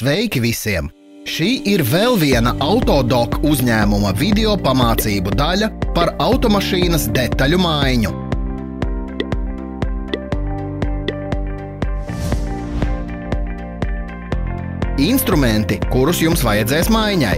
Sveiki visiem! Šī ir vēl viena Autodoc uzņēmuma video pamācību daļa par automašīnas detaļu maiņu. Instrumenti, kurus jums vajadzēs maiņai.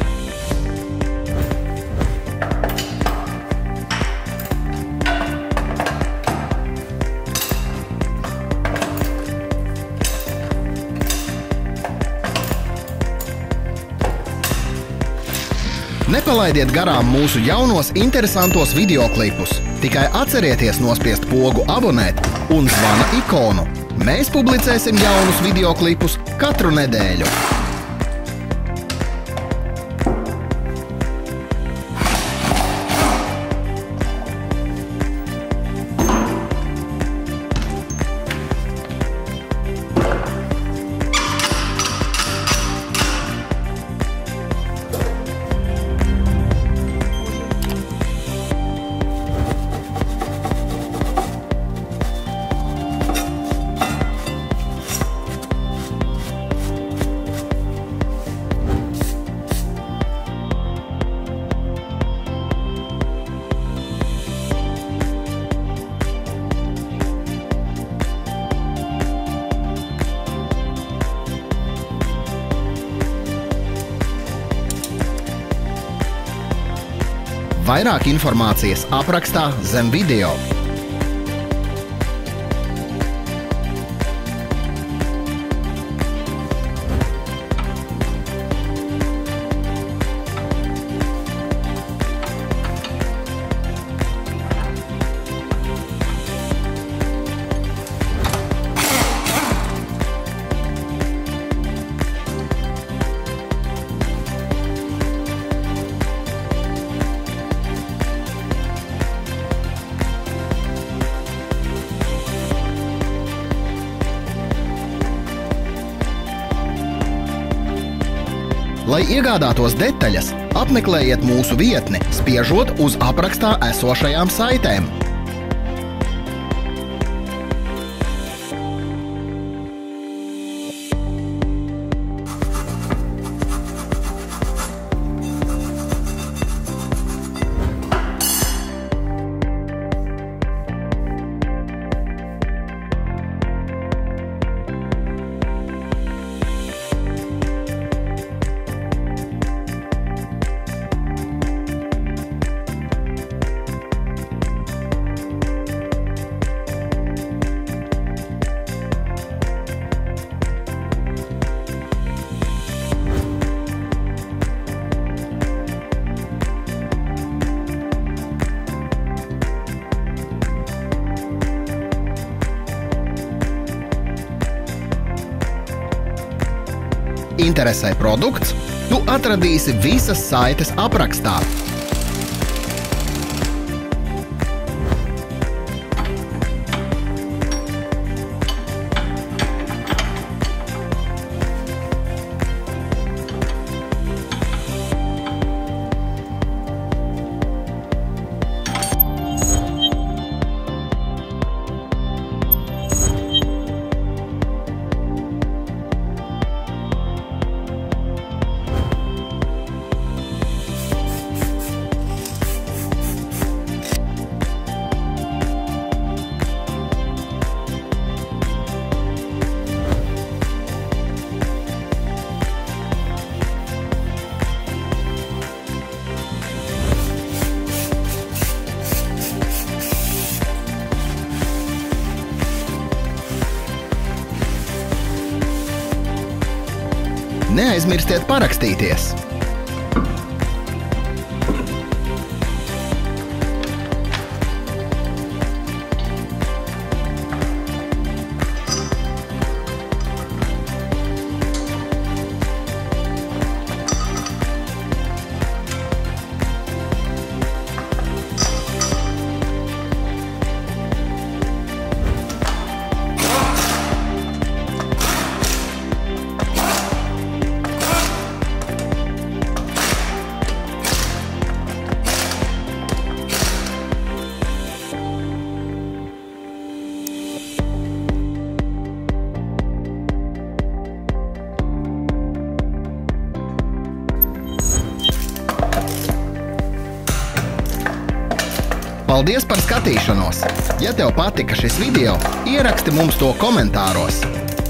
Nepalaidiet garām mūsu jaunos interesantos videoklipus. Tikai atcerieties nospiest pogu abonēt un zvana ikonu. Mēs publicēsim jaunus videoklipus katru nedēļu. Vairāk informācijas aprakstā zem video. Lai iegādātos detaļas, apmeklējiet mūsu vietni, spiežot uz aprakstā esošajām saitēm. Interesē produkts? Tu atradīsi visas saites aprakstā. Neaizmirstiet parakstīties! Paldies par skatīšanos! Ja tev patika šis video, ieraksti mums to komentāros.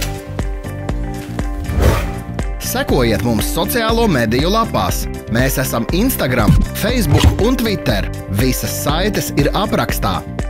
Sekojiet mums sociālo mediju lapās. Mēs esam Instagram, Facebook un Twitter. Visas saites ir aprakstā.